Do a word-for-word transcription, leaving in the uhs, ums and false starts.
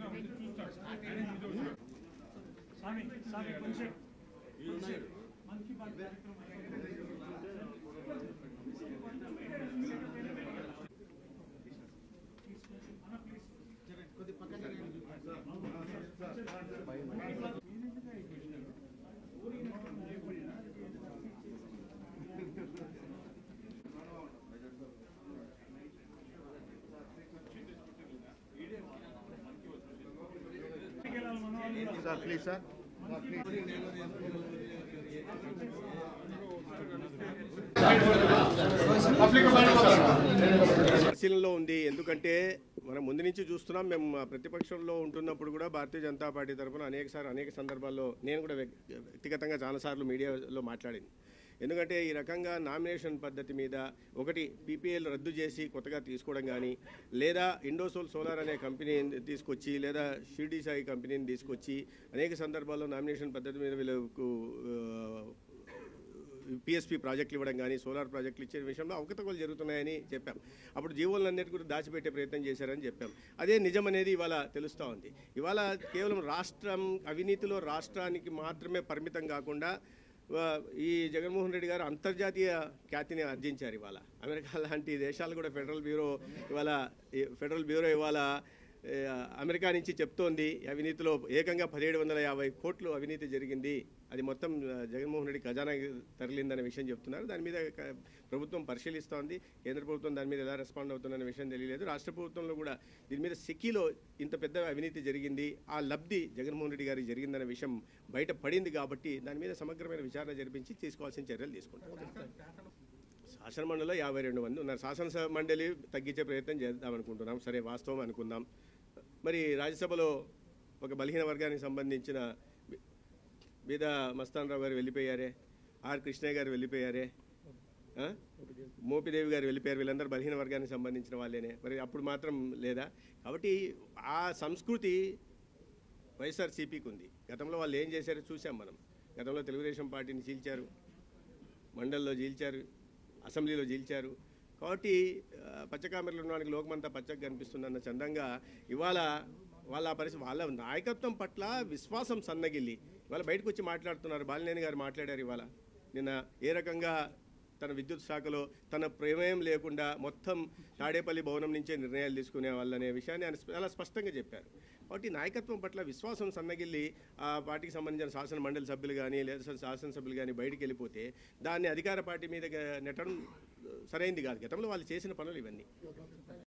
Sir, please, sir. పరిశీలనలో ఉంది. ఎందుకంటే మనం ముందు నుంచి చూస్తున్నాం. మేము ప్రతిపక్షంలో ఉంటున్నప్పుడు కూడా భారతీయ జనతా పార్టీ తరఫున అనేకసార్లు అనేక సందర్భాల్లో నేను కూడా వ్యక్తిగతంగా చాలాసార్లు మీడియాలో మాట్లాడింది. ఎందుకంటే ఈ రకంగా నామినేషన్ పద్ధతి మీద ఒకటి పీపీఎల్ రద్దు చేసి కొత్తగా తీసుకోవడం కానీ, లేదా ఇండోసోల్ సోలార్ అనే కంపెనీని తీసుకొచ్చి, లేదా షిర్డీ సాయి కంపెనీని తీసుకొచ్చి అనేక సందర్భాల్లో నామినేషన్ పద్ధతి మీద వీళ్ళకు పిఎస్పీ ప్రాజెక్టులు ఇవ్వడం కానీ, సోలార్ ప్రాజెక్టులు ఇచ్చే విషయంలో అవకతవకలు జరుగుతున్నాయని చెప్పాం. అప్పుడు జీవోలన్నిటి కూడా దాచిపెట్టే ప్రయత్నం చేశారని చెప్పాం. అదే నిజం అనేది ఇవాళ తెలుస్తూ ఉంది. ఇవాళ కేవలం రాష్ట్రం అవినీతిలో రాష్ట్రానికి మాత్రమే పరిమితం కాకుండా ఈ జగన్మోహన్ రెడ్డి గారు అంతర్జాతీయ ఖ్యాతిని ఆర్జించారు. ఇవాళ అమెరికా లాంటి దేశాలు కూడా ఫెడరల్ బ్యూరో ఇవాళ ఫెడరల్ బ్యూరో ఇవాళ అమెరికా నుంచి చెప్తోంది అవినీతిలో ఏకంగా పదిహేడు వందల యాభై కోట్లు అవినీతి జరిగింది, అది మొత్తం జగన్మోహన్ రెడ్డి ఖజానా తరలిందనే విషయం చెప్తున్నారు. దాని మీద ప్రభుత్వం పరిశీలిస్తోంది. కేంద్ర ప్రభుత్వం దాని మీద ఎలా రెస్పాండ్ అవుతుందనే విషయం తెలియలేదు. రాష్ట్ర ప్రభుత్వంలో కూడా దీని మీద సిక్కిలో ఇంత పెద్ద అవినీతి జరిగింది, ఆ లబ్ధి జగన్మోహన్ రెడ్డి గారికి జరిగిందనే విషయం బయట పడింది. కాబట్టి దాని మీద సమగ్రమైన విచారణ జరిపించి తీసుకోవాల్సిన చర్యలు తీసుకుంటారు. శాసన మండలిలో యాభై రెండు మంది ఉన్నారు. శాసనసభ మండలి తగ్గించే ప్రయత్నం చేద్దామనుకుంటున్నాం. సరే, వాస్తవం అనుకుందాం. మరి రాజ్యసభలో ఒక బలహీన వర్గానికి సంబంధించిన బీద మస్తాన్ రావు గారు వెళ్ళిపోయారే, ఆర్ కృష్ణయ్య గారు వెళ్ళిపోయారే, మోపిదేవి గారు వెళ్ళిపోయారు. వీళ్ళందరూ బలహీన వర్గానికి సంబంధించిన వాళ్ళేనే. మరి అప్పుడు మాత్రం లేదా? కాబట్టి ఆ సంస్కృతి వైఎస్ఆర్సీపీకి ఉంది. గతంలో వాళ్ళు ఏం చేశారో చూసాం మనం. గతంలో తెలుగుదేశం పార్టీని చీల్చారు, మండలిలో చీల్చారు, అసెంబ్లీలో చీల్చారు. కాబట్టి పచ్చకామెరలు ఉన్నవానికి లోకమంతా పచ్చగా కనిపిస్తుందన్న చందంగా ఇవాళ వాళ్ళ పరిస్థితి, వాళ్ళ నాయకత్వం పట్ల విశ్వాసం సన్నగిల్లి ఇవాళ బయటకు వచ్చి మాట్లాడుతున్నారు. బాలినేని గారు మాట్లాడారు ఇవాళ. నిన్న ఏ రకంగా తన విద్యుత్ శాఖలో తన ప్రమేయం లేకుండా మొత్తం తాడేపల్లి భవనం నుంచే నిర్ణయాలు తీసుకునే వాళ్ళనే విషయాన్ని ఆయన చాలా స్పష్టంగా చెప్పారు. కాబట్టి నాయకత్వం పట్ల విశ్వాసం సన్నగిల్లి ఆ పార్టీకి సంబంధించిన శాసన మండలి సభ్యులు కానీ లేదా శాసనసభ్యులు కానీ బయటికి వెళ్ళిపోతే దాన్ని అధికార పార్టీ మీద నెట్టడం సరైంది కాదు. గతంలో వాళ్ళు చేసిన పనులు ఇవన్నీ.